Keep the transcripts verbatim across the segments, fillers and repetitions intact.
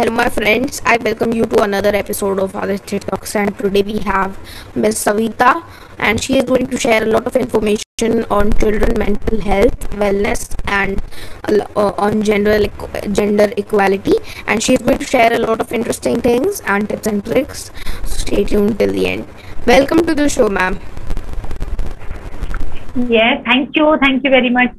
Hello, my friends. I welcome you to another episode of Aditya Talks, and today we have Miss Savita, and she is going to share a lot of information on children mental health, wellness, and uh, on gender gender equality. And she is going to share a lot of interesting things and tips and tricks. So stay tuned till the end. Welcome to the show, ma'am. Yeah, thank you, thank you very much.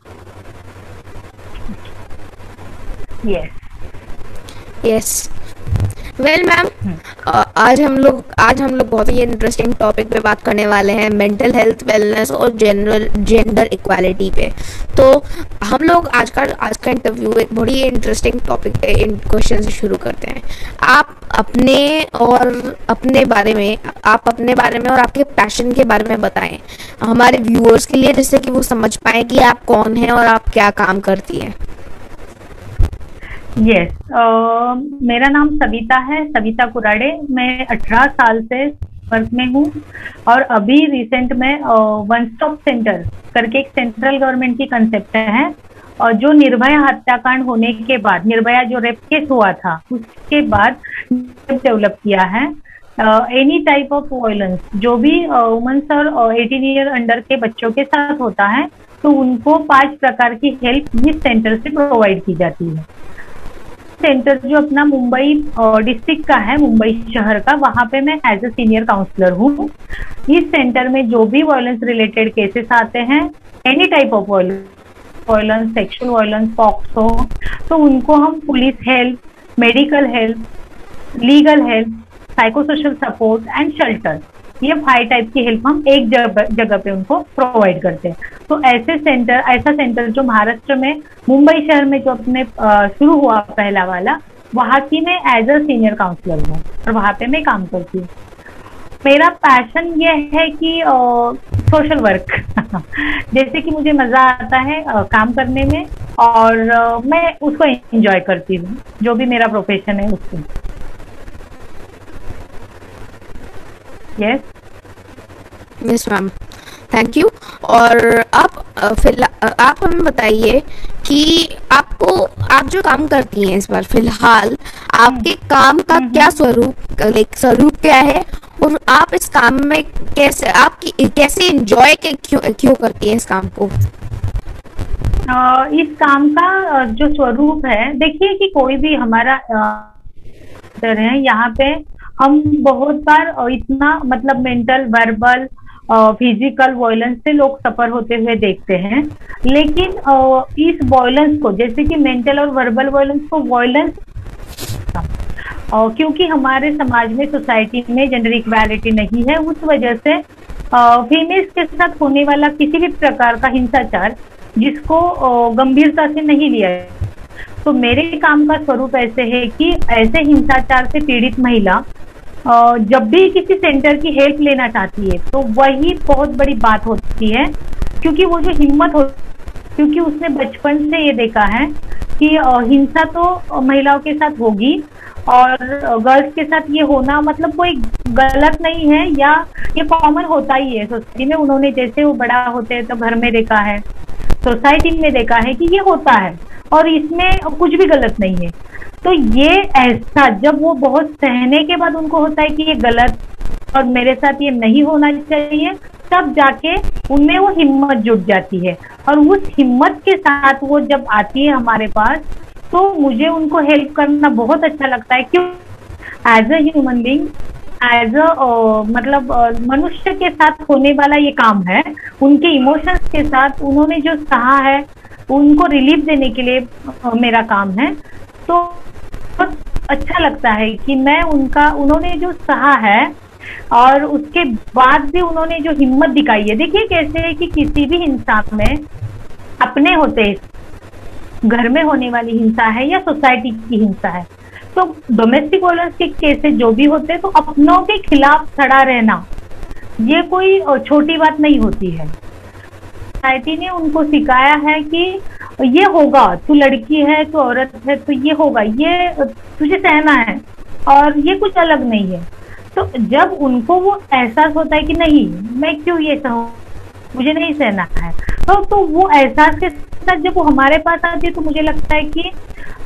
Yes. Yes well ma'am, आज हम लोग आज हम लोग बहुत ही interesting topic पे बात करने वाले हैं, मेंटल हेल्थ, वेलनेस और जनरल जेंडर इक्वालिटी पे। तो हम लोग आज का आज का इंटरव्यू एक बड़ी इंटरेस्टिंग टॉपिक पे इन क्वेश्चन से शुरू करते हैं। आप अपने और अपने बारे में आप अपने बारे में और आपके पैशन के बारे में बताएं हमारे व्यूअर्स के लिए, जिससे कि वो समझ पाए कि आप कौन हैं और आप क्या काम करती हैं। यस yes, uh, मेरा नाम सविता है, सविता कुराड़े। मैं अठारह साल से वर्क में हूँ और अभी रिसेंट में वन स्टॉप सेंटर करके एक सेंट्रल गवर्नमेंट की कंसेप्ट है, और जो निर्भया हत्याकांड होने के बाद, निर्भया जो रेप केस हुआ था उसके बाद डेवलप किया है। एनी टाइप ऑफ वायलेंस जो भी वुमेन्स और एटीन ईयर अंडर के बच्चों के साथ होता है, तो उनको पांच प्रकार की हेल्प इस सेंटर से प्रोवाइड की जाती है। सेंटर जो अपना मुंबई डिस्ट्रिक्ट का है, मुंबई शहर का, वहाँ पे मैं एज ए सीनियर काउंसलर हूँ। इस सेंटर में जो भी वायलेंस रिलेटेड केसेस आते हैं, any type of violence, sexual violence, POCSO, तो उनको हम police help, medical help, legal help, psychosocial support and shelter, ये फाइव टाइप की हेल्प हम एक जगह जगह पे उनको प्रोवाइड करते हैं। तो ऐसे सेंटर ऐसा सेंटर जो महाराष्ट्र में मुंबई शहर में जो अपने शुरू हुआ पहला वाला, वहाँ की मैं एज अ सीनियर काउंसलर हूँ और वहाँ पे मैं काम करती हूँ। मेरा पैशन ये है कि सोशल वर्क जैसे कि मुझे मजा आता है आ, काम करने में, और आ, मैं उसको एंजॉय करती हूँ, जो भी मेरा प्रोफेशन है उसको। Yes yes ma'am, thank you. और आप फिलहाल आप हमें बताइए कि आपको आप जो काम करती हैं इस बार फिलहाल आपके काम का क्या स्वरूप लाइक स्वरूप क्या है, और आप इस काम में कैसे आपकी कैसे एंजॉय के क्यों क्यों करती हैं इस काम को। आ, इस काम का जो स्वरूप है, देखिए कि कोई भी हमारा है यहाँ पे हम बहुत बार इतना मतलब मेंटल, वर्बल, फिजिकल वायलेंस से लोग सफर होते हुए देखते हैं, लेकिन इस वायलेंस को, जैसे कि मेंटल और वर्बल वायलेंस को वायलेंस, क्योंकि हमारे समाज में, सोसाइटी में जेंडर इक्वालिटी नहीं है, उस वजह से फीमेल्स के साथ होने वाला किसी भी प्रकार का हिंसाचार जिसको गंभीरता से नहीं लिया है। तो मेरे काम का स्वरूप ऐसे है कि ऐसे हिंसाचार से पीड़ित महिला जब भी किसी सेंटर की हेल्प लेना चाहती है, तो वही बहुत बड़ी बात होती है, क्योंकि वो जो हिम्मत हो, क्योंकि उसने बचपन से ये देखा है कि हिंसा तो महिलाओं के साथ होगी, और गर्ल्स के साथ ये होना मतलब कोई गलत नहीं है, या ये कॉमन होता ही है सोसाइटी में। उन्होंने जैसे वो बड़ा होते हैं तो घर में देखा है, सोसाइटी में देखा है कि ये होता है और इसमें कुछ भी गलत नहीं है। तो ये ऐसा जब वो बहुत सहने के बाद उनको होता है कि ये गलत और मेरे साथ ये नहीं होना चाहिए, तब जाके उनमें वो हिम्मत जुट जाती है, और उस हिम्मत के साथ वो जब आती है हमारे पास, तो मुझे उनको हेल्प करना बहुत अच्छा लगता है। क्यों? As a human being, as a मतलब मनुष्य के साथ होने वाला ये काम है, उनके इमोशंस के साथ उन्होंने जो सहा है उनको रिलीफ देने के लिए मेरा काम है। तो बहुत अच्छा लगता है कि मैं उनका, उन्होंने जो सहा है और उसके बाद भी उन्होंने जो हिम्मत दिखाई है। देखिए कैसे है कि किसी भी हिंसा में अपने होते, घर में होने वाली हिंसा है या सोसाइटी की हिंसा है, तो डोमेस्टिक वायलेंस के केसेस जो भी होते हैं, तो अपनों के खिलाफ खड़ा रहना ये कोई छोटी बात नहीं होती है। सोसाइटी ने उनको सिखाया है कि ये होगा, तू लड़की है, तू औरत है, तो ये होगा, ये तुझे सहना है, और ये कुछ अलग नहीं है। तो जब उनको वो एहसास होता है कि नहीं, मैं क्यों ये सहूं, मुझे नहीं सहना है, तो तो वो एहसास के साथ जब वो हमारे पास आती है, तो मुझे लगता है कि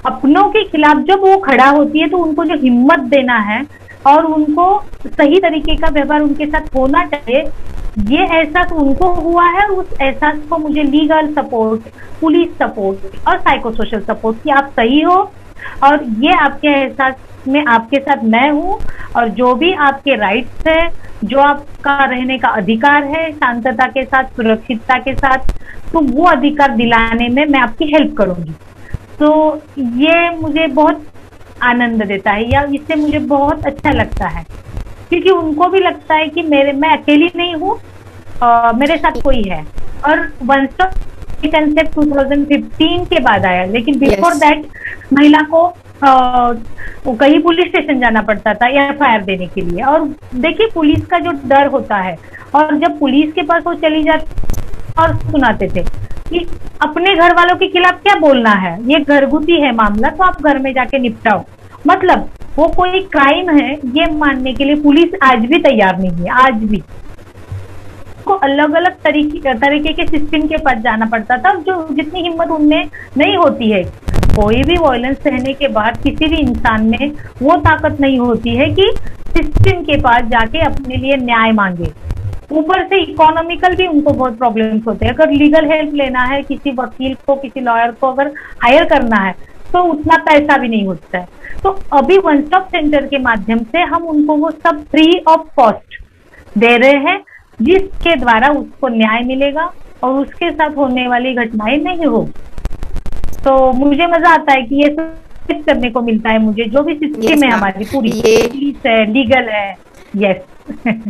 अपनों के खिलाफ जब वो खड़ा होती है तो उनको जो हिम्मत देना है और उनको सही तरीके का व्यवहार उनके साथ होना चाहिए, ये एहसास उनको हुआ है। उस एहसास को मुझे लीगल सपोर्ट, पुलिस सपोर्ट और साइको सोशल सपोर्ट कि आप सही हो और ये आपके एहसास में आपके साथ मैं हूँ, और जो भी आपके राइट्स है, जो आपका रहने का अधिकार है शांतता के साथ, सुरक्षितता के साथ, तो वो अधिकार दिलाने में मैं आपकी हेल्प करूंगी। तो ये मुझे बहुत आनंद देता है, या इससे मुझे बहुत अच्छा लगता है, क्योंकि उनको भी लगता है कि मेरे मैं अकेली नहीं हूँ, मेरे साथ कोई है। और one stop concept two thousand fifteen के बाद आया, लेकिन बिफोर Yes. दैट महिला को आ, कहीं पुलिस स्टेशन जाना पड़ता था एफ आई आर देने के लिए। और देखिए पुलिस का जो डर होता है, और जब पुलिस के पास वो चली जाती और सुनाते थे कि अपने घर वालों के खिलाफ क्या बोलना है, ये घरगुती है मामला, तो आप घर में जाके निपटाओ। मतलब वो कोई क्राइम है ये मानने के लिए पुलिस आज भी तैयार नहीं है। आज भी को अलग अलग तरीके तरीके के सिस्टम के पास जाना पड़ता था, जो जितनी हिम्मत उनमें नहीं होती है। कोई भी वायलेंस सहने के बाद किसी भी इंसान में वो ताकत नहीं होती है कि सिस्टम के पास जाके अपने लिए न्याय मांगे। ऊपर से इकोनॉमिकल भी उनको बहुत प्रॉब्लम्स होते हैं। अगर लीगल हेल्प लेना है, किसी वकील को, किसी लॉयर को अगर हायर करना है, तो उतना पैसा भी नहीं होता है। तो अभी वन स्टॉप सेंटर के माध्यम से हम उनको वो सब फ्री ऑफ कॉस्ट दे रहे हैं, जिसके द्वारा उसको न्याय मिलेगा और उसके साथ होने वाली घटनाएं नहीं हो। तो मुझे मजा आता है कि ये सब करने को मिलता है मुझे, जो भी सिस्टम Yes, है ma'am. हमारी पूरी, ये पुलिस है, लीगल है। यस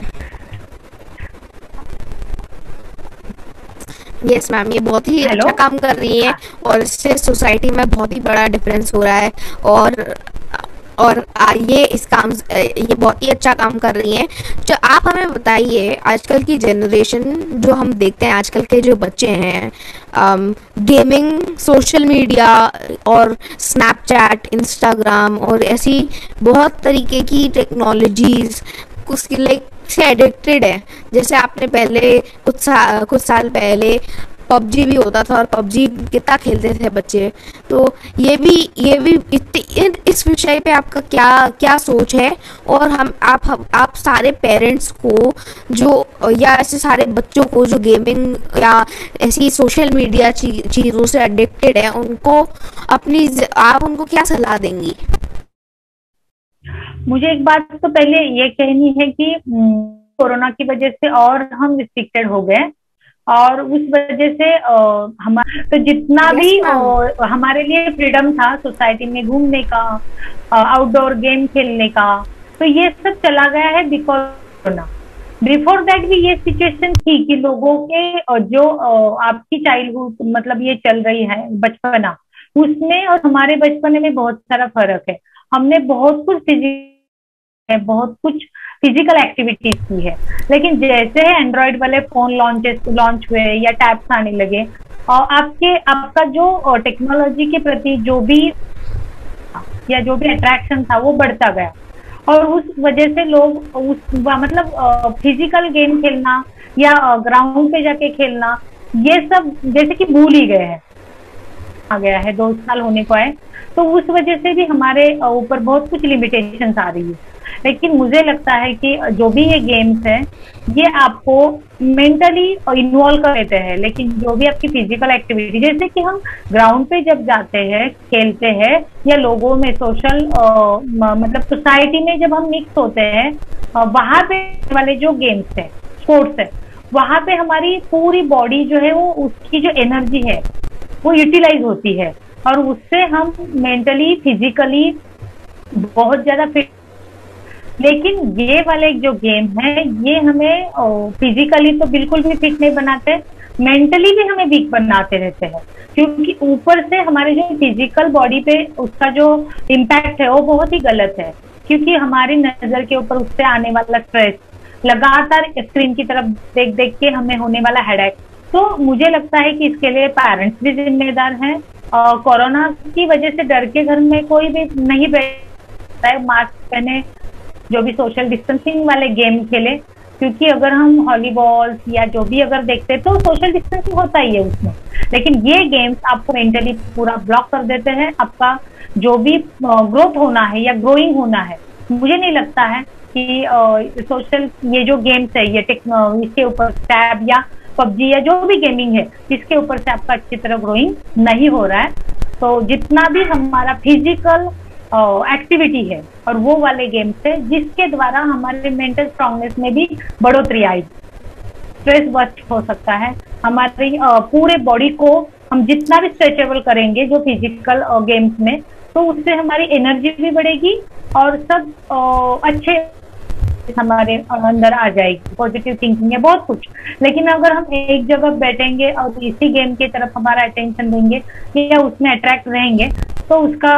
यस मैम, ये बहुत ही Hello? अच्छा काम कर रही हैं और इससे सोसाइटी में बहुत ही बड़ा डिफरेंस हो रहा है। और और आ, ये इस काम ये बहुत ही अच्छा काम कर रही हैं। जो आप हमें बताइए, आजकल की जनरेशन जो हम देखते हैं, आजकल के जो बच्चे हैं, गेमिंग, सोशल मीडिया और स्नैपचैट, इंस्टाग्राम और ऐसी बहुत तरीके की टेक्नोलॉजीज उसकी लाइक से एडिक्टेड है। जैसे आपने पहले कुछ सा, कुछ साल पहले पबजी भी होता था और पबजी कितना खेलते थे बच्चे। तो ये भी ये भी इत, इस विषय पे आपका क्या क्या सोच है? और हम आप हम, आप सारे पेरेंट्स को जो या ऐसे सारे बच्चों को जो गेमिंग या ऐसी सोशल मीडिया ची, चीज़ों से एडिक्टेड है, उनको अपनी आप उनको क्या सलाह देंगी? मुझे एक बात तो पहले ये कहनी है कि कोरोना की वजह से और हम रिस्ट्रिक्टेड हो गए, और उस वजह से हम तो जितना Yes, भी ma'am. आ, हमारे लिए फ्रीडम था सोसाइटी में घूमने का, आउटडोर गेम खेलने का, तो ये सब चला गया है बिकॉज कोरोना। बिफोर दैट भी ये सिचुएशन थी कि लोगों के जो आपकी चाइल्डहुड, मतलब ये चल रही है बचपना, उसमें और हमारे बचपने में बहुत सारा फर्क है। हमने बहुत कुछ फिजिकल बहुत कुछ फिजिकल एक्टिविटीज की है, लेकिन जैसे एंड्रॉइड वाले फोन लॉन्चेस लॉन्च हुए या टैब्स आने लगे, और आपके आपका जो टेक्नोलॉजी के प्रति जो भी या जो भी अट्रैक्शन था वो बढ़ता गया, और उस वजह से लोग उस मतलब फिजिकल गेम खेलना या ग्राउंड पे जाके खेलना, ये सब जैसे कि भूल ही गए हैं। आ गया है, दो साल होने को है, तो उस वजह से भी हमारे ऊपर बहुत कुछ लिमिटेशंस आ रही है। लेकिन मुझे लगता है कि जो भी ये गेम्स है, ये आपको मेंटली इन्वॉल्व कर देते हैं, लेकिन जो भी आपकी फिजिकल एक्टिविटी, जैसे कि हम ग्राउंड पे जब जाते हैं, खेलते हैं, या लोगों में सोशल मतलब सोसाइटी में जब हम मिक्स होते हैं, वहां पे वाले जो गेम्स है, स्पोर्ट्स है, वहां पे हमारी पूरी बॉडी जो है वो उसकी जो एनर्जी है वो यूटिलाइज होती है, और उससे हम मेंटली फिजिकली बहुत ज्यादा फिट। लेकिन ये वाले जो गेम है, ये हमें फिजिकली तो बिल्कुल भी फिट नहीं बनाते, मेंटली भी हमें वीक बनाते रहते हैं, क्योंकि ऊपर से हमारे जो फिजिकल बॉडी पे उसका जो इम्पैक्ट है वो बहुत ही गलत है, क्योंकि हमारी नजर के ऊपर उससे आने वाला स्ट्रेस, लगातार स्क्रीन की तरफ देख देख के हमें होने वाला हेडेक। तो मुझे लगता है कि इसके लिए पेरेंट्स भी जिम्मेदार हैं। कोरोना की वजह से डर के घर में कोई भी नहीं बैठता है, मास्क पहने, जो भी सोशल डिस्टेंसिंग वाले गेम खेले, क्योंकि अगर हम वॉलीबॉल या जो भी अगर देखते हैं तो सोशल डिस्टेंसिंग होता ही है उसमें, लेकिन ये गेम्स आपको मेंटली पूरा ब्लॉक कर देते हैं। आपका जो भी ग्रोथ होना है या ग्रोइंग होना है, मुझे नहीं लगता है कि सोशल ये जो गेम्स है ये टेक्नो इसके ऊपर टैब या पबजी या जो भी गेमिंग है इसके ऊपर से आपका अच्छी तरह ग्रोइंग नहीं हो रहा है। तो जितना भी हमारा फिजिकल एक्टिविटी है और वो वाले गेम्स है जिसके द्वारा हमारे मेंटल स्ट्रांगनेस में भी बढ़ोतरी आई, स्ट्रेस बस्ट हो सकता है। हमारी पूरे बॉडी को हम जितना भी स्ट्रेचेबल करेंगे जो फिजिकल गेम्स में, तो उससे हमारी एनर्जी भी बढ़ेगी और सब अच्छे हमारे अंदर आ जाएगी, पॉजिटिव थिंकिंग है बहुत कुछ। लेकिन अगर हम एक जगह बैठेंगे और इसी गेम की तरफ हमारा अटेंशन देंगे या उसमें अट्रैक्ट रहेंगे तो उसका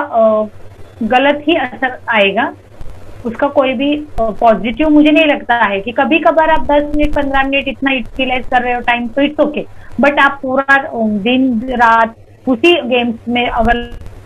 गलत ही असर आएगा, उसका कोई भी पॉजिटिव मुझे नहीं लगता है। कि कभी कभार आप दस मिनट पंद्रह मिनट इतना यूटिलाइज कर रहे हो टाइम तो इट्स ओके, बट आप पूरा दिन रात उसी गेम्स में अगर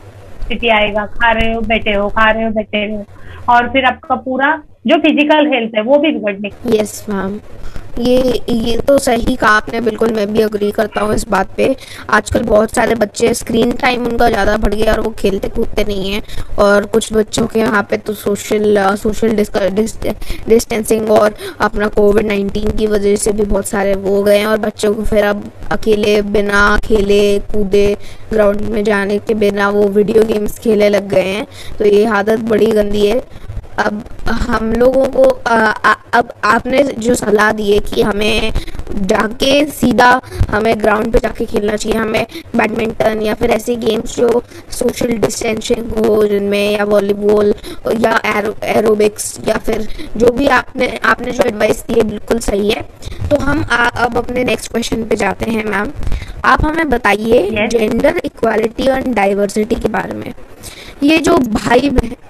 आएगा, खा रहे हो बैठे हो, खा रहे हो बैठे हो, और फिर आपका पूरा जो फिजिकल हेल्थ है वो भी बिगड़ने। यस मैम, ये ये तो सही कहा आपने, बिल्कुल मैं भी अग्री करता हूँ इस बात पे। आजकल बहुत सारे बच्चे स्क्रीन टाइम उनका ज़्यादा बढ़ गया और वो खेलते कूदते नहीं हैं, और कुछ बच्चों के यहाँ पे तो सोशल सोशल डिस्टेंसिंग और अपना कोविड नाइन्टीन की वजह से भी बहुत सारे वो हो गए हैं, और बच्चों को फिर अब अकेले बिना खेले कूदे ग्राउंड में जाने के बिना वो वीडियो गेम्स खेलने लग गए हैं। तो ये आदत बड़ी गंदी है। अब हम लोगों को आ, आ, अब आपने जो सलाह दी है कि हमें जाके सीधा हमें ग्राउंड पे जाके खेलना चाहिए, हमें बैडमिंटन या फिर ऐसे गेम्स जो सोशल डिस्टेंसिंग हो जिनमें, या वॉलीबॉल या एरो एरोबिक्स या फिर जो भी आपने आपने जो एडवाइस दी है बिल्कुल सही है। तो हम आ, अब अपने नेक्स्ट क्वेश्चन पे जाते हैं। मैम आप हमें बताइए yes. जेंडर इक्वालिटी और डाइवर्सिटी के बारे में। ये जो भाई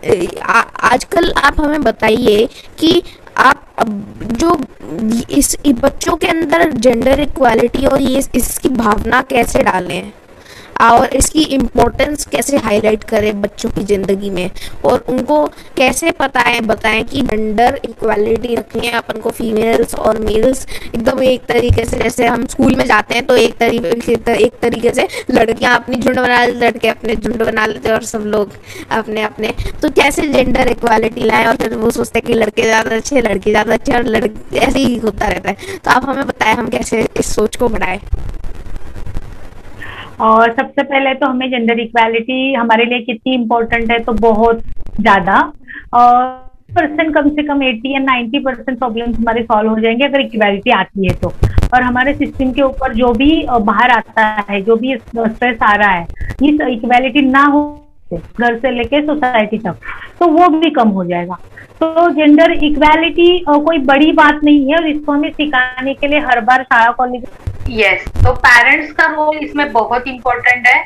आजकल आप हमें बताइए कि आप जो इस बच्चों के अंदर जेंडर इक्वालिटी और ये इसकी भावना कैसे डालें और इसकी इम्पोर्टेंस कैसे हाईलाइट करें बच्चों की ज़िंदगी में, और उनको कैसे बताएं बताएं कि जेंडर इक्वालिटी रखनी है अपन को, फीमेल्स और मेल्स एकदम एक तरीके से। जैसे हम स्कूल में जाते हैं तो एक तरीके एक तरीके से लड़कियां अपनी झुंड बना लेते, लड़के अपने झुंड बना लेते और सब लोग अपने अपने। तो कैसे जेंडर इक्वालिटी लाएं, और फिर वो सोचते हैं कि लड़के ज़्यादा अच्छे, लड़की ज़्यादा अच्छे, और लड़के ऐसे ही होता रहता है। तो आप हमें बताएं हम कैसे इस सोच को बढ़ाएं। और सबसे पहले तो हमें जेंडर इक्वालिटी हमारे लिए कितनी इम्पोर्टेंट है, तो बहुत ज्यादा। और परसेंट कम से कम अस्सी या नब्बे परसेंट प्रॉब्लम्स हमारे सॉल्व हो जाएंगे अगर इक्वालिटी आती है तो। और हमारे सिस्टम के ऊपर जो भी बाहर आता है, जो भी स्ट्रेस आ रहा है, इस इक्वालिटी ना हो घर से लेके सोसाइटी तक, तो वो भी कम हो जाएगा। तो जेंडर इक्वालिटी कोई बड़ी बात नहीं है और इसको हमें सिखाने के लिए हर बार शाला कॉलेज यस yes, तो पेरेंट्स का रोल इसमें बहुत इम्पोर्टेंट है।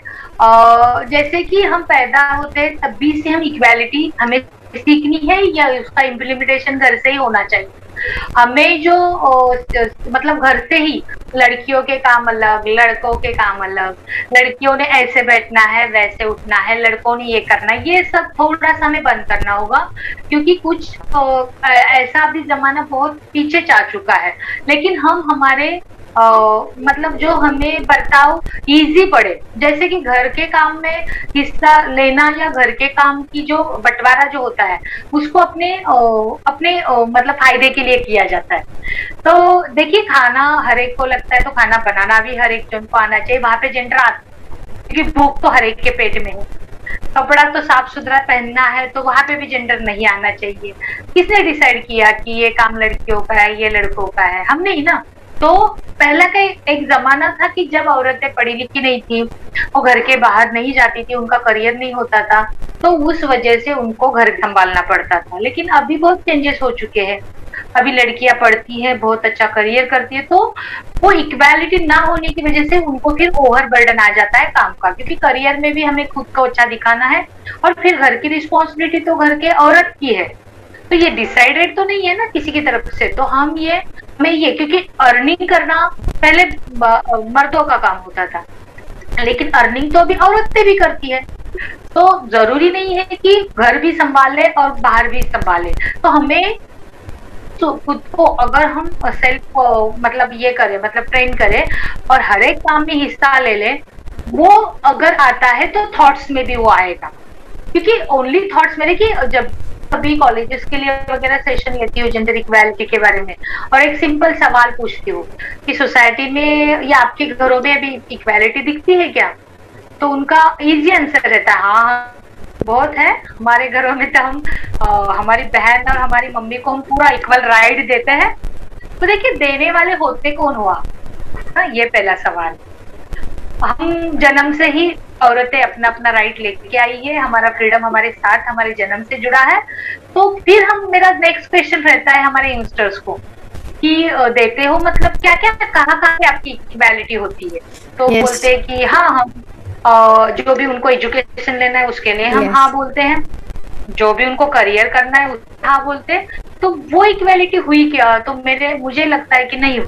आ, जैसे कि हम पैदा होते हैं तभी से हम इक्वालिटी हमें सीखनी है या उसका इम्प्लीमेंटेशन घर से ही होना चाहिए। हमें जो ओ, मतलब घर से ही लड़कियों के काम अलग, लड़कों के काम अलग, लड़कियों ने ऐसे बैठना है, वैसे उठना है, लड़कों ने ये करना है, ये सब थोड़ा सा हमें बंद करना होगा। क्योंकि कुछ ओ, ऐसा अभी जमाना बहुत पीछे जा चुका है, लेकिन हम हमारे Uh, मतलब जो हमें बर्ताव इजी पड़े, जैसे कि घर के काम में हिस्सा लेना या घर के काम की जो बंटवारा जो होता है उसको अपने uh, अपने uh, मतलब फायदे के लिए किया जाता है। तो देखिए खाना हर एक को लगता है तो खाना बनाना भी हर एक जन को आना चाहिए, वहां पे जेंडर आता है क्योंकि भूख तो हर एक के पेट में है। कपड़ा तो साफ सुथरा पहनना है तो वहां पे भी जेंडर नहीं आना चाहिए। किसने डिसाइड किया कि ये काम लड़कियों का है, ये लड़कों का है? हमने ही ना। तो पहला का एक जमाना था कि जब औरतें पढ़ी लिखी नहीं थी, वो घर के बाहर नहीं जाती थी, उनका करियर नहीं होता था, तो उस वजह से उनको घर संभालना पड़ता था। लेकिन अभी बहुत चेंजेस हो चुके हैं, अभी लड़कियां पढ़ती हैं, बहुत अच्छा करियर करती है, तो वो इक्वालिटी ना होने की वजह से उनको फिर ओवर बर्डन आ जाता है काम का, क्योंकि करियर में भी हमें खुद को अच्छा दिखाना है और फिर घर की रिस्पॉन्सिबिलिटी तो घर के औरत की है। तो ये डिसाइडेड तो नहीं है ना किसी की तरफ से, तो हम ये हमें ये क्योंकि अर्निंग करना पहले मर्दों का काम होता था, लेकिन अर्निंग तो अभी औरतें भी करती है, तो जरूरी नहीं है कि घर भी संभाले और बाहर भी संभाले। तो हमें तो खुद को अगर हम सेल्फ मतलब ये करें, मतलब ट्रेन करें और हर एक काम में हिस्सा ले लें, वो अगर आता है तो थॉट्स में भी वो आएगा। क्योंकि ओनली थॉट्स में, कि जब अभी कॉलेजेस के लिए वगैरह सेशन लेती हूँ जेंडर इक्वालिटी के बारे में, और एक सिंपल सवाल पूछती हूँ कि सोसाइटी में या आपके घरों में अभी इक्वालिटी दिखती है क्या, तो उनका इजी आंसर रहता है हाँ बहुत है, हमारे घरों में तो हम आ, हमारी बहन और हमारी मम्मी को हम पूरा इक्वल राइट देते हैं। तो देखिए देने वाले होते कौन हुआ, हाँ ये पहला सवाल। हम जन्म से ही औरतें अपना अपना राइट लेके आई है, हमारा फ्रीडम हमारे साथ हमारे जन्म से जुड़ा है। तो फिर हम, मेरा नेक्स्ट क्वेश्चन रहता है हमारे यंगस्टर्स को कि देते हो मतलब क्या क्या कहाँ कहाँ पे आपकी इक्वालिटी होती है, तो yes. बोलते हैं कि हाँ हम Uh, जो भी उनको एजुकेशन लेना है उसके लिए हम yes. हाँ बोलते हैं, जो भी उनको करियर करना है उसके हाँ बोलते हैं। तो वो इक्वालिटी हुई क्या, तो मेरे मुझे लगता है कि नहीं।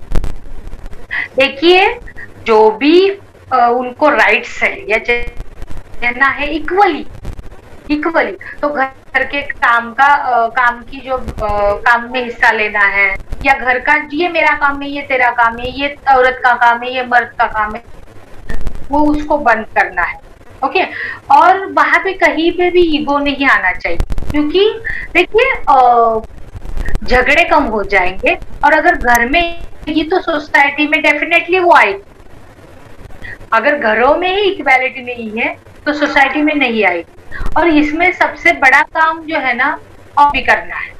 देखिए जो भी uh, उनको राइट्स है या लेना है इक्वली इक्वली, तो घर के काम का uh, काम की जो uh, काम में हिस्सा लेना है, या घर का ये मेरा काम है ये तेरा काम है, ये औरत का काम है ये मर्द का काम है, वो उसको बंद करना है। ओके, और वहां पे कहीं पे भी ईगो नहीं आना चाहिए, क्योंकि देखिए झगड़े कम हो जाएंगे, और अगर घर में ये तो सोसाइटी में डेफिनेटली वो आएगी। अगर घरों में ही इक्वालिटी नहीं है तो सोसाइटी में नहीं आएगी। और इसमें सबसे बड़ा काम जो है ना और भी करना है।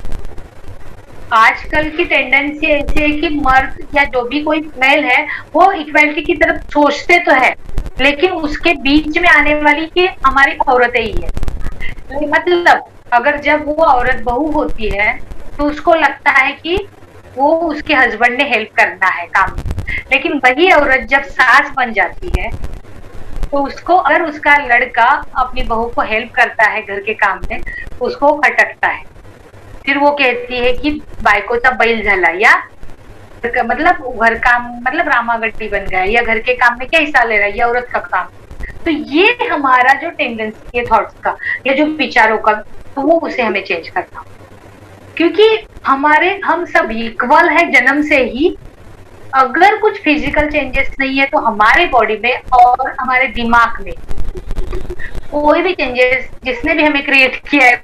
आजकल की टेंडेंसी ऐसी है कि मर्द या जो भी कोई मेल है वो इक्वालिटी की तरफ सोचते तो है, लेकिन उसके बीच में आने वाली कि हमारी औरतें ही है। मतलब अगर जब वो औरत बहू होती है तो उसको लगता है कि वो उसके हस्बैंड ने हेल्प करना है काम में, लेकिन वही औरत जब सास बन जाती है तो उसको, अगर उसका लड़का अपनी बहू को हेल्प करता है घर के काम में, उसको खटकता है। फिर वो कहती है कि बायकोचा बैल झाला, या मतलब घर काम मतलब रामागट्टी बन गया, या घर के काम में क्या हिस्सा ले रहा है, या औरत का काम। तो ये हमारा जो टेंडेंसी है थॉट्स का या जो विचारों का, तो वो उसे हमें चेंज करना, क्योंकि हमारे हम सब इक्वल है जन्म से ही। अगर कुछ फिजिकल चेंजेस नहीं है तो हमारे बॉडी में और हमारे दिमाग में कोई भी चेंजेस जिसने भी हमें क्रिएट किया है,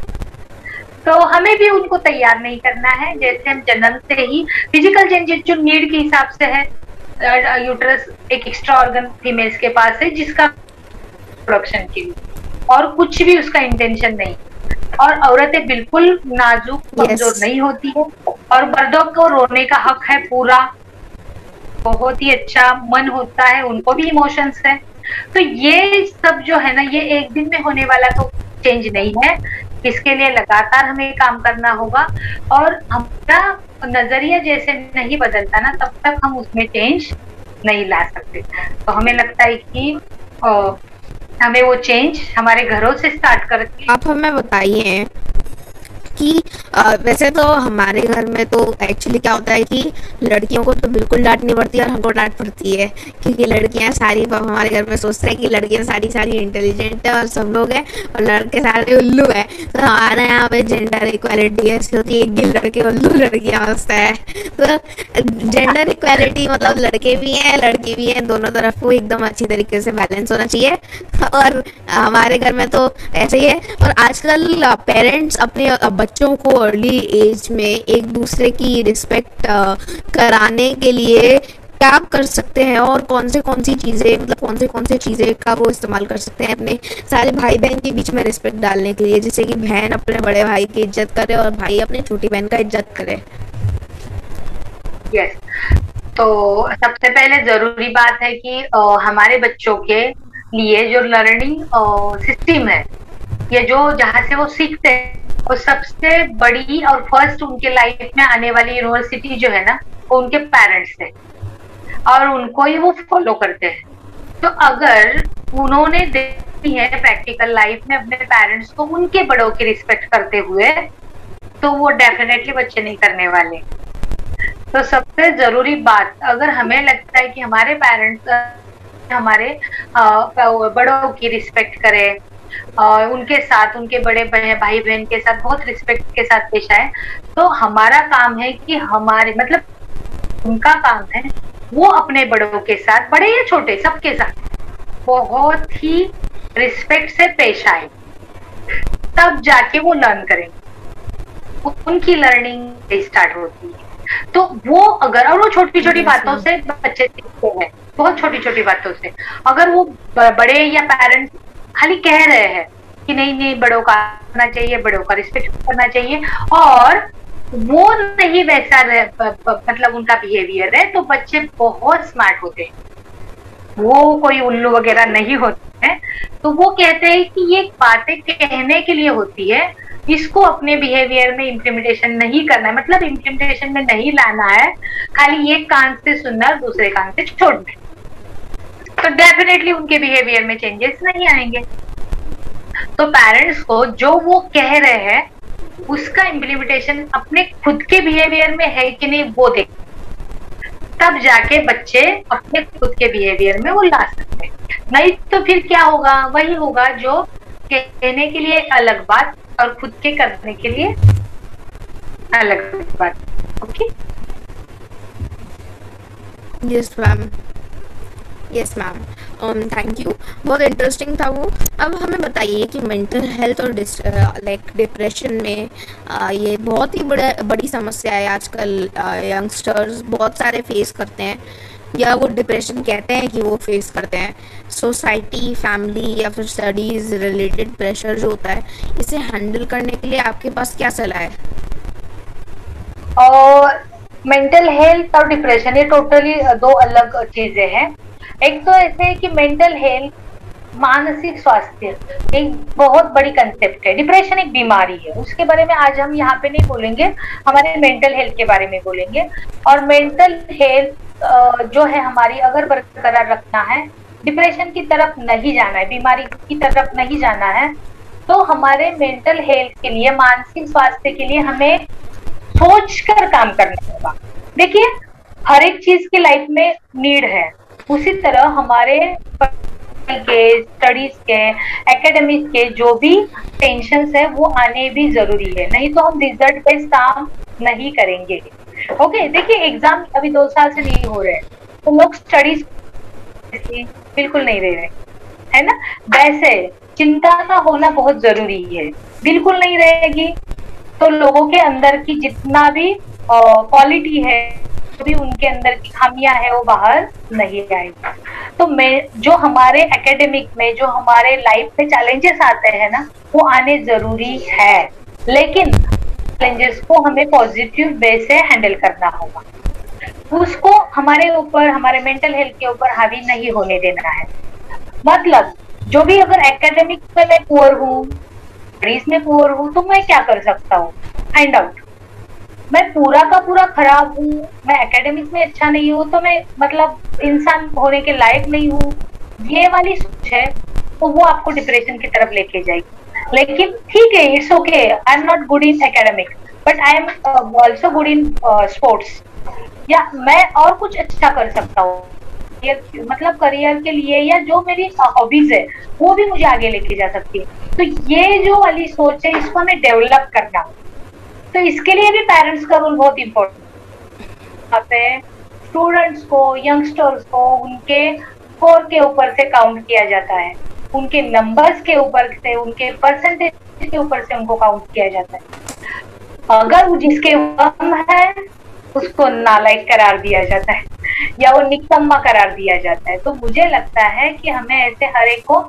तो हमें भी उनको तैयार नहीं करना है। जैसे हम जन्म से ही फिजिकल चेंजेस जो नीड के हिसाब से है, यूट्रस एक एक्स्ट्रा ऑर्गन फीमेल्स के पास है जिसका प्रोडक्शन के लिए, और कुछ भी उसका इंटेंशन नहीं। और औरतें बिल्कुल नाजुक कमजोर yes. नहीं होती है, और मर्दों को रोने का हक है पूरा, बहुत ही अच्छा मन होता है, उनको भी इमोशंस है। तो ये सब जो है ना, ये एक दिन में होने वाला तो चेंज नहीं है, इसके लिए लगातार हमें काम करना होगा। और हमारा नजरिया जैसे नहीं बदलता ना, तब तक हम उसमें चेंज नहीं ला सकते। तो हमें लगता है कि आ, हमें वो चेंज हमारे घरों से स्टार्ट करके। आप हमें बताइए कि आ, वैसे तो हमारे घर में तो एक्चुअली क्या होता है कि लड़कियों को तो बिल्कुल डांट नहीं पड़ती और हमको डांट पड़ती है, क्योंकि लड़कियां सारी हमारे घर में सोचते हैं कि लड़कियां सारी सारी इंटेलिजेंट है और सब लोग हैं, और लड़के सारे उल्लू है। तो हमारे यहाँ पे जेंडर इक्वालिटी ऐसी होती है कि लड़के उल्लू लड़कियां मस्त है। तो जेंडर इक्वालिटी मतलब लड़के भी हैं लड़की भी हैं, दोनों तरफ को एकदम अच्छी तरीके से बैलेंस होना चाहिए। और हमारे घर में तो ऐसे ही है। और आजकल पेरेंट्स अपने बच्चों को अर्ली एज में एक दूसरे की रिस्पेक्ट कराने के लिए क्या कर सकते हैं, और कौन से कौन सी चीज़ें मतलब कौन से कौन से चीज़ें का वो इस्तेमाल कर सकते हैं अपने सारे भाई बहन के बीच में रिस्पेक्ट डालने के लिए, जैसे कि बहन अपने बड़े भाई की इज्जत करे और भाई अपनी छोटी बहन का इज्जत करे। Yes yes. तो सबसे पहले जरूरी बात है कि आ, हमारे बच्चों के लिए जो लर्निंग सिस्टम है, ये जो जहाँ से वो सीखते हैं, और सबसे बड़ी और फर्स्ट उनके लाइफ में आने वाली यूनिवर्सिटी जो है ना, वो उनके पेरेंट्स है, और उनको ही वो फॉलो करते हैं। तो अगर उन्होंने देखी है प्रैक्टिकल लाइफ में अपने पेरेंट्स को उनके बड़ों की रिस्पेक्ट करते हुए, तो वो डेफिनेटली बच्चे नहीं करने वाले। तो सबसे जरूरी बात, अगर हमें लगता है कि हमारे पेरेंट्स हमारे बड़ों की रिस्पेक्ट करें, और उनके साथ, उनके बड़े भाई बहन के साथ बहुत रिस्पेक्ट के साथ पेश आए। तो हमारा काम है कि हमारे मतलब उनका काम है वो अपने बड़ों के साथ, बड़े या छोटे सबके साथ बहुत ही रिस्पेक्ट से पेश आए, तब जाके वो लर्न करेंगे, उनकी लर्निंग स्टार्ट होती है। तो वो अगर, और वो छोटी छोटी बातों से बच्चे सीखते हैं, बहुत छोटी छोटी बातों से। अगर वो बड़े या पेरेंट्स खाली कह रहे हैं कि नहीं नहीं बड़ों का करना चाहिए, बड़ों का रिस्पेक्ट करना चाहिए, और वो नहीं वैसा मतलब उनका बिहेवियर है, तो बच्चे बहुत स्मार्ट होते हैं, वो कोई उल्लू वगैरह नहीं होते हैं। तो वो कहते हैं कि ये बातें कहने के लिए होती है, इसको अपने बिहेवियर में इम्प्लीमेंटेशन नहीं करना है, मतलब इम्प्लीमेंटेशन में नहीं लाना है, खाली एक कान से सुनना और दूसरे कान से छोड़ना है, तो डेफिनेटली उनके बिहेवियर में चेंजेस नहीं आएंगे। तो पेरेंट्स को जो वो कह रहे हैं उसका इम्प्लीमेंटेशन अपने खुद के बिहेवियर में है कि नहीं वो देख, तब जाके बच्चे अपने खुद के बिहेवियर में वो ला सकते हैं। नहीं तो फिर क्या होगा, वही होगा जो कहने के लिए अलग बात और खुद के करने के लिए अलग बात। Okay, yes ma'am, yes ma'am, thank you, बहुत इंटरेस्टिंग था वो। अब हमें बताइए कि मेंटल हेल्थ और लाइक डिप्रेशन में uh, ये बहुत ही बड़ा बड़ी समस्या है आजकल, यंगस्टर्स uh, बहुत सारे फेस करते हैं, या वो डिप्रेशन कहते हैं कि वो फेस करते हैं। सोसाइटी, फैमिली या फिर स्टडीज़ रिलेटेड प्रेशर जो होता है, इसे हैंडल करने के लिए आपके पास क्या सलाह है? और मेंटल हेल्थ और डिप्रेशन ये टोटली दो अलग चीजें हैं। एक तो ऐसे है कि मेंटल हेल्थ, मानसिक स्वास्थ्य एक बहुत बड़ी कंसेप्ट है, डिप्रेशन एक बीमारी है, उसके बारे में आज हम यहाँ पे नहीं बोलेंगे, हमारे मेंटल हेल्थ के बारे में बोलेंगे। और मेंटल हेल्थ जो है हमारी अगर बरकरार रखना है, डिप्रेशन की तरफ नहीं जाना है, बीमारी की तरफ नहीं जाना है, तो हमारे मेंटल हेल्थ के लिए, मानसिक स्वास्थ्य के लिए हमें सोचकर काम करना होगा। देखिए, हर एक चीज की लाइफ में नीड है, उसी तरह हमारे के, स्टडीज के, एकेडमिक के जो भी टेंशन्स है वो आने भी जरूरी है, नहीं तो हम रिजल्ट पे काम नहीं करेंगे। ओके, देखिए एग्जाम अभी दो साल से नहीं हो रहे हैं, तो लोग स्टडीज बिल्कुल नहीं दे रहे, है ना। वैसे चिंता का होना बहुत जरूरी है, बिल्कुल नहीं रहेगी तो लोगों के अंदर की जितना भी क्वालिटी है, भी उनके अंदर की खामियां है वो बाहर नहीं आएगी। तो मैं जो हमारे एकेडमिक में, जो हमारे लाइफ में चैलेंजेस आते हैं ना, वो आने जरूरी है, लेकिन चैलेंजेस को हमें पॉजिटिव वे से हैंडल करना होगा, उसको हमारे ऊपर, हमारे मेंटल हेल्थ के ऊपर हावी नहीं होने देना है। मतलब जो भी अगर एकेडमिक में मैं पुअर हूँ, स्टडीज में पुअर हूँ, तो मैं क्या कर सकता हूँ, फाइंड आउट। मैं पूरा का पूरा खराब हूँ, मैं एकेडमिक्स में अच्छा नहीं हूँ, तो मैं मतलब इंसान होने के लायक नहीं हूँ, ये वाली सोच है, तो वो आपको डिप्रेशन की तरफ लेके जाएगी। लेकिन ठीक है, it's okay, I am not good in academics but I am also good in sports, या मैं और कुछ अच्छा कर सकता हूँ, मतलब करियर के लिए, या जो मेरी हॉबीज है वो भी मुझे आगे लेके जा सकती है। तो ये जो वाली सोच है, इसको हमें डेवलप करना, तो इसके लिए भी पेरेंट्स का रोल बहुत इम्पोर्टेंट है। स्टूडेंट्स को, यंगस्टर्स को उनके स्कोर के ऊपर से काउंट किया जाता है, उनके नंबर्स के ऊपर से, उनके परसेंटेज के ऊपर से उनको काउंट किया जाता है। अगर जिसके कम है उसको नालायक करार दिया जाता है, या वो निकम्मा करार दिया जाता है। तो मुझे लगता है कि हमें ऐसे हर एक को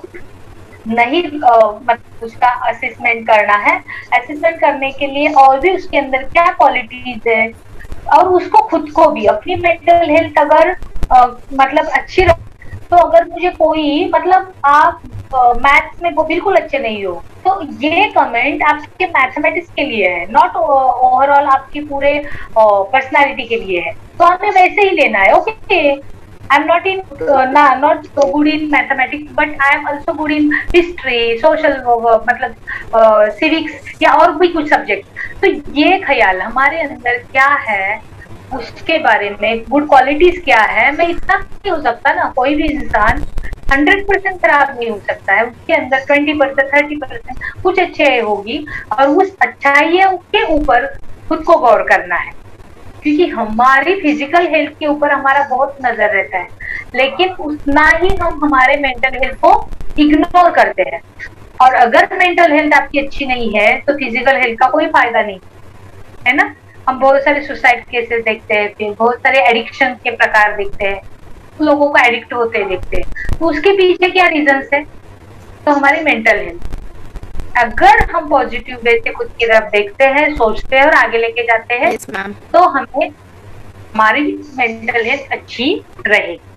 नहीं मतलब उसका असेसमेंट करना है। असेसमेंट करने के लिए और भी उसके अंदर क्या क्वालिटीज है, और उसको खुद को भी अपनी मेंटल हेल्थ अगर आ, मतलब अच्छी रख, तो अगर मुझे कोई मतलब आप मैथ्स में वो बिल्कुल अच्छे नहीं हो, तो ये कमेंट आपके मैथमेटिक्स के लिए है, नॉट ओवरऑल आपकी पूरे पर्सनालिटी के लिए है, तो हमें वैसे ही लेना है। Okay, I am not in uh, nah, not so good in mathematics, but I am also good in history, social uh, मतलब civics या और भी कुछ सब्जेक्ट। तो ये ख्याल हमारे अंदर क्या है, उसके बारे में गुड क्वालिटीज क्या है, मैं इतना नहीं हो सकता ना, कोई भी इंसान हंड्रेड परसेंट खराब नहीं हो सकता है, उसके अंदर ट्वेंटी परसेंट थर्टी परसेंट कुछ अच्छाई होगी, और उस अच्छाइयों के ऊपर खुद को गौर करना है, क्योंकि हमारी फिजिकल हेल्थ के ऊपर हमारा बहुत नजर रहता है, लेकिन उतना ही हम हमारे मेंटल हेल्थ को इग्नोर करते हैं। और अगर मेंटल हेल्थ आपकी अच्छी नहीं है तो फिजिकल हेल्थ का कोई फायदा नहीं है ना। हम बहुत सारे सुसाइड केसेस देखते हैं, फिर बहुत सारे एडिक्शन के प्रकार देखते हैं, लोगों को एडिक्ट होते देखते हैं, तो उसके पीछे क्या रीजंस है? तो हमारी मेंटल हेल्थ। अगर हम पॉजिटिव वे से खुद की तरफ देखते हैं, सोचते हैं और आगे लेके जाते हैं, yes, तो हमें हमारी मेंटल हेल्थ अच्छी रहेगी।